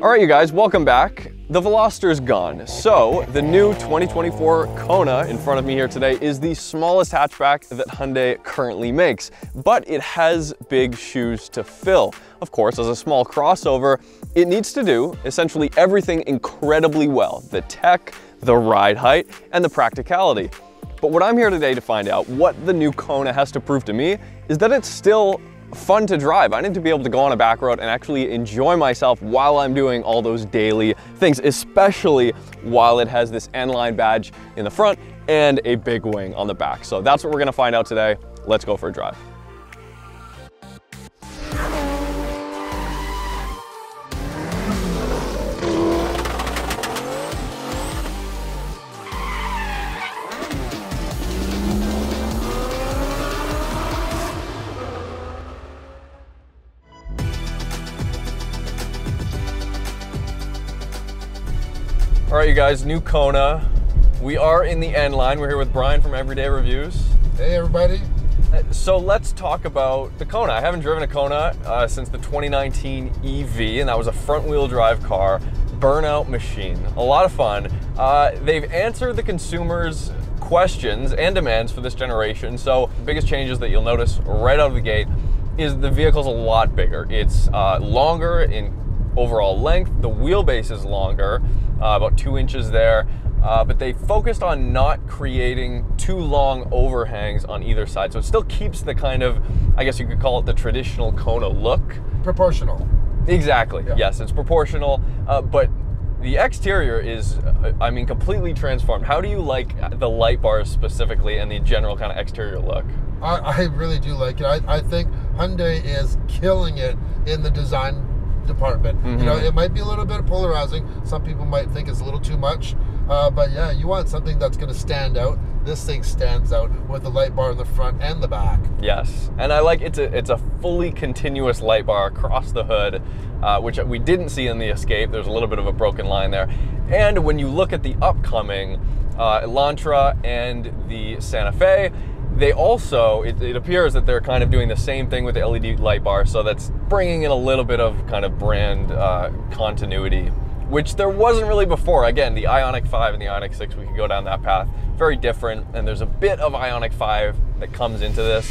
All right, you guys, welcome back. The Veloster's gone. So the new 2024 Kona in front of me here today is the smallest hatchback that Hyundai currently makes, but it has big shoes to fill. Of course, as a small crossover, it needs to do essentially everything incredibly well: the tech, the ride height, and the practicality. But what I'm here today to find out, what the new Kona has to prove to me, is that it's still fun to drive. I need to be able to go on a back road and actually enjoy myself while I'm doing all those daily things, especially while it has this N-Line badge in the front and a big wing on the back. So that's what we're gonna find out today. Let's go for a drive. All right, you guys, new Kona. We are in the N-Line. We're here with Brian from Everyday Reviews. Hey, everybody. So let's talk about the Kona. I haven't driven a Kona since the 2019 EV, and that was a front-wheel drive car, burnout machine. A lot of fun. They've answered the consumers' questions and demands for this generation. So biggest changes that you'll notice right out of the gate is the vehicle's a lot bigger. It's longer in overall length. The wheelbase is longer, about 2 inches there, but they focused on not creating too long overhangs on either side. So it still keeps the kind of, I guess you could call it the traditional Kona look. Proportional. Exactly, yeah. Yes, it's proportional, but the exterior is, I mean, completely transformed. How do you like the light bars specifically and the general kind of exterior look? I really do like it. I think Hyundai is killing it in the design department. Mm-hmm. You know, it might be a little bit polarizing. Some people might think it's a little too much, but yeah, you want something that's going to stand out. This thing stands out with the light bar in the front and the back. Yes, and I like it's a fully continuous light bar across the hood, which we didn't see in the Escape. There's a little bit of a broken line there. And when you look at the upcoming Elantra and the Santa Fe, they also, it appears that they're kind of doing the same thing with the LED light bar, so that's bringing in a little bit of kind of brand continuity, which there wasn't really before. Again, the Ioniq 5 and the Ioniq 6, we could go down that path. Very different, and there's a bit of Ioniq 5 that comes into this.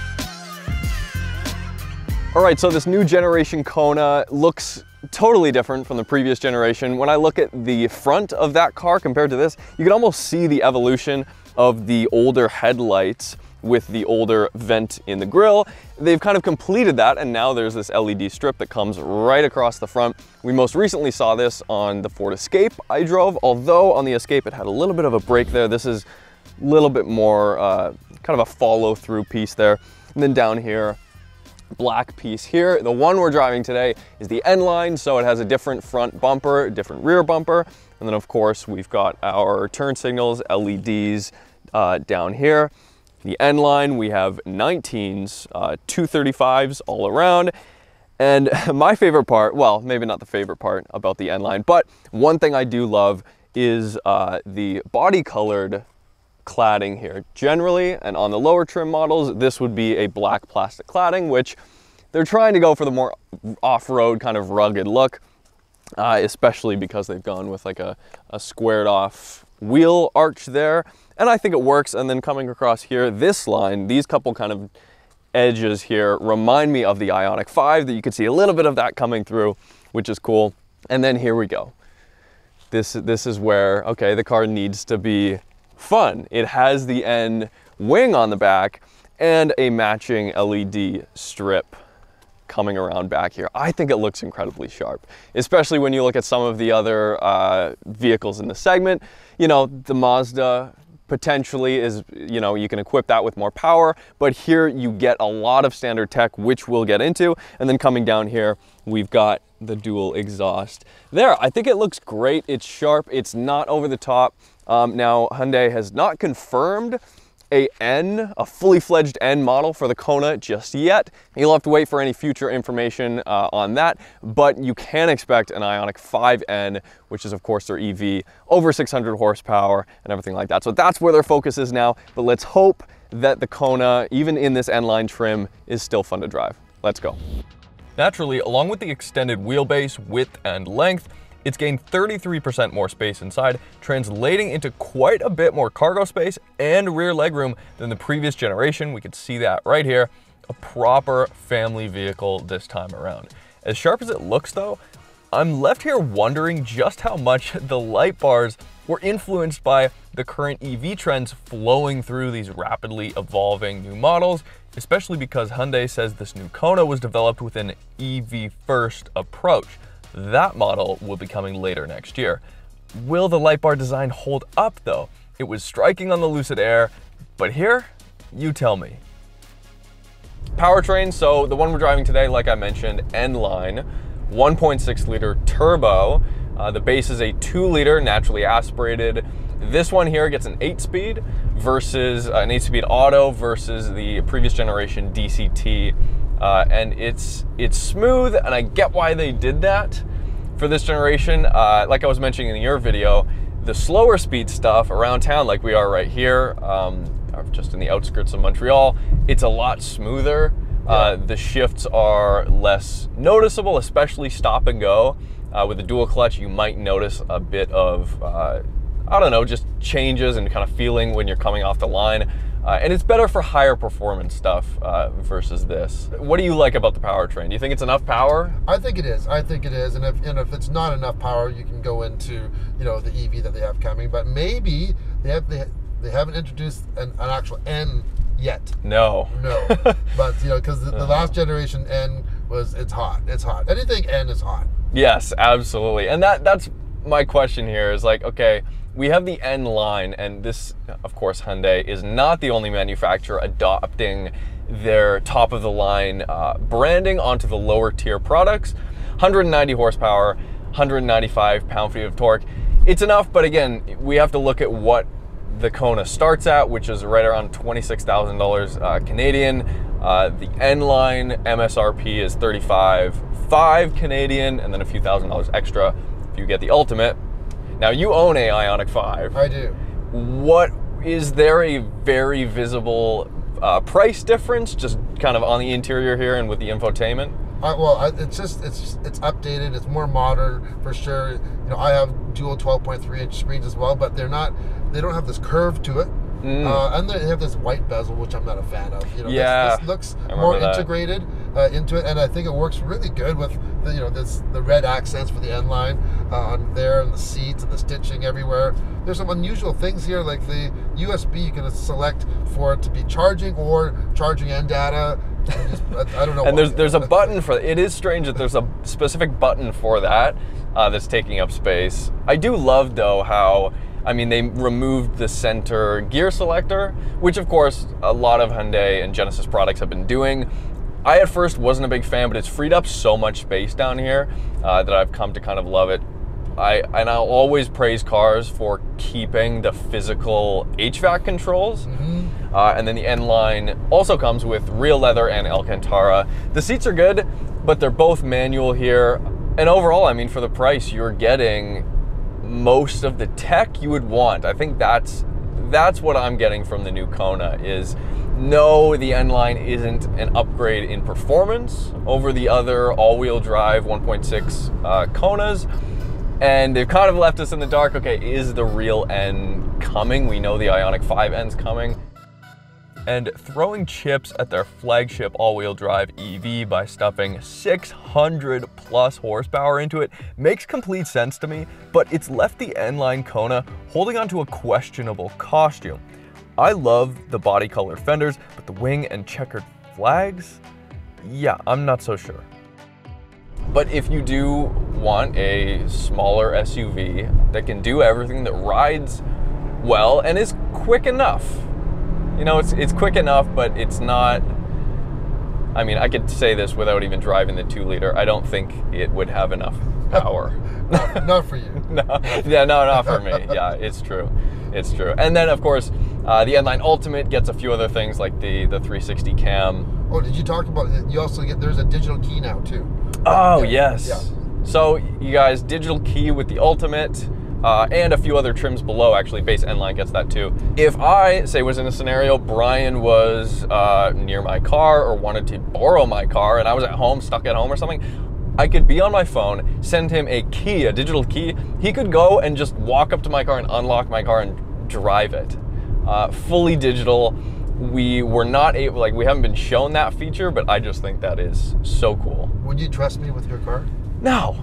All right, so this new generation Kona looks totally different from the previous generation. When I look at the front of that car compared to this, you can almost see the evolution of the older headlights with the older vent in the grille. They've kind of completed that, and now there's this LED strip that comes right across the front. We most recently saw this on the Ford Escape I drove, although on the Escape it had a little bit of a break there. This is a little bit more kind of a follow-through piece there. And then down here, black piece here. The one we're driving today is the N-Line, so it has a different front bumper, different rear bumper. And then of course, we've got our turn signals, LEDs down here. The N-Line, we have 19s, 235s all around. And my favorite part, well, maybe not the favorite part about the N-Line, but one thing I do love is the body colored cladding here. Generally, and on the lower trim models, this would be a black plastic cladding, which they're trying to go for the more off-road kind of rugged look, especially because they've gone with like a squared off wheel arch there. And I think it works. And then coming across here, this line, these couple kind of edges here remind me of the Ioniq 5, that you can see a little bit of that coming through, which is cool. And then here we go. This is where, okay, the car needs to be fun. It has the N wing on the back and a matching LED strip coming around back here. I think it looks incredibly sharp, especially when you look at some of the other vehicles in the segment. You know, the Mazda potentially is, you know, you can equip that with more power, but here you get a lot of standard tech, which we'll get into. And then coming down here, we've got the dual exhaust there. I think it looks great. It's sharp. It's not over the top. Now, Hyundai has not confirmed a fully fledged N model for the Kona just yet. You'll have to wait for any future information on that, but you can expect an Ioniq 5N, which is of course their EV, over 600 horsepower and everything like that. So that's where their focus is now, but let's hope that the Kona, even in this N-Line trim, is still fun to drive. Let's go. Naturally, along with the extended wheelbase, width, and length, it's gained 33% more space inside, translating into quite a bit more cargo space and rear legroom than the previous generation. We could see that right here. A proper family vehicle this time around. As sharp as it looks though, I'm left here wondering just how much the light bars were influenced by the current EV trends flowing through these rapidly evolving new models, especially because Hyundai says this new Kona was developed with an EV first approach. That model will be coming later next year. Will the light bar design hold up though? It was striking on the Lucid Air, but here, you tell me. Powertrain, so the one we're driving today, like I mentioned, N-Line, 1.6 liter turbo. The base is a 2 liter naturally aspirated. This one here gets an 8-speed versus an 8-speed auto versus the previous generation DCT. And it's smooth, and I get why they did that for this generation. Like I was mentioning in your video, the slower speed stuff around town, like we are right here, just in the outskirts of Montreal, it's a lot smoother. The shifts are less noticeable, especially stop and go. With the dual clutch, you might notice a bit of, I don't know, just changes and kind of feeling when you're coming off the line. And it's better for higher performance stuff versus this. What do you like about the powertrain? Do you think it's enough power? I think it is. I think it is. And if it's not enough power, you can go into, you know, the EV that they have coming. But maybe they haven't introduced an actual N yet. No. But you know, because the last generation N it's hot. It's hot. Anything N is hot. Yes, absolutely. And that's my question here is like, okay, we have the N-Line, and this, of course, Hyundai is not the only manufacturer adopting their top-of-the-line branding onto the lower-tier products. 190 horsepower, 195 pound-feet of torque. It's enough, but again, we have to look at what the Kona starts at, which is right around $26,000 Canadian. The N-Line MSRP is $35,500 Canadian, and then a few $1,000s extra if you get the Ultimate. Now, you own a Ioniq 5. I do. What, is there a very visible price difference just kind of on the interior here and with the infotainment? It's updated. It's more modern for sure. You know, I have dual 12.3-inch screens as well, but they don't have this curve to it. And they have this white bezel, which I'm not a fan of. You know, yeah, this looks more integrated into it, and I think it works really good with the, you know, the red accents for the N-Line on there, and the seats and the stitching everywhere. There's some unusual things here, like the USB you can select for it to be charging or charging and data. I don't know. And there's a button for it. It is strange that there's a specific button for that that's taking up space. I do love though how, I mean, they removed the center gear selector, which of course a lot of Hyundai and Genesis products have been doing. I at first wasn't a big fan, but it's freed up so much space down here that I've come to kind of love it. And I'll always praise cars for keeping the physical HVAC controls. And then the N-Line also comes with real leather and Alcantara. The seats are good, but they're both manual here. And overall, I mean, for the price, you're getting most of the tech you would want. I think that's what I'm getting from the new Kona is, no, the N-Line isn't an upgrade in performance over the other all-wheel drive 1.6 Konas. And they've kind of left us in the dark. Okay, is the real N coming? We know the Ioniq 5 N's coming. And throwing chips at their flagship all-wheel drive EV by stuffing 600 plus horsepower into it makes complete sense to me, but it's left the N-Line Kona holding onto a questionable costume. I love the body color fenders, but the wing and checkered flags? Yeah, I'm not so sure. But if you do want a smaller SUV that can do everything, that rides well and is quick enough, you know, it's quick enough, but it's not, I mean, I could say this without even driving the 2 liter. I don't think it would have enough power. Not for you. No, yeah, no, not for me. Yeah, it's true. It's true. And then, of course, the N-Line Ultimate gets a few other things like the 360 cam. Oh, did you talk about, you also get, there's a digital key now too. Oh, yes. Yeah. So, you guys, digital key with the Ultimate. and a few other trims below. Actually, base N-Line gets that too. If I, say, was in a scenario, Brian was near my car or wanted to borrow my car and I was at home, stuck at home or something, I could be on my phone, send him a key, a digital key. He could go and just walk up to my car and unlock my car and drive it. Fully digital. We were not able, like, we haven't been shown that feature, but I just think that is so cool. Would you trust me with your car? No.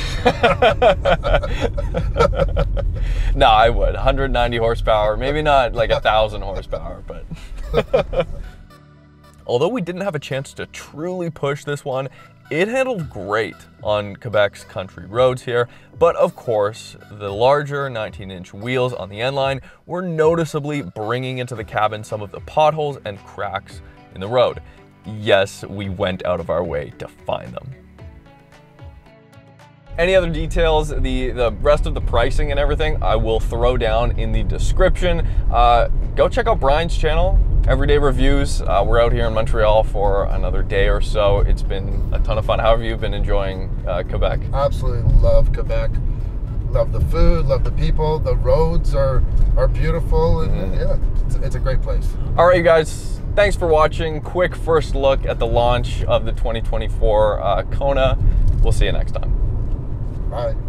No, I would. 190 horsepower, maybe not like 1,000 horsepower, but. Although we didn't have a chance to truly push this one, it handled great on Quebec's country roads here, but of course, the larger 19-inch wheels on the N-Line were noticeably bringing into the cabin some of the potholes and cracks in the road. Yes, we went out of our way to find them. Any other details, the rest of the pricing and everything, I will throw down in the description. Go check out Brian's channel, Everyday Reviews. We're out here in Montreal for another day or so. It's been a ton of fun. How have you been enjoying Quebec? Absolutely love Quebec. Love the food, love the people. The roads are beautiful, and yeah, it's a great place. All right, you guys. Thanks for watching. Quick first look at the launch of the 2024 Kona. We'll see you next time. Bye.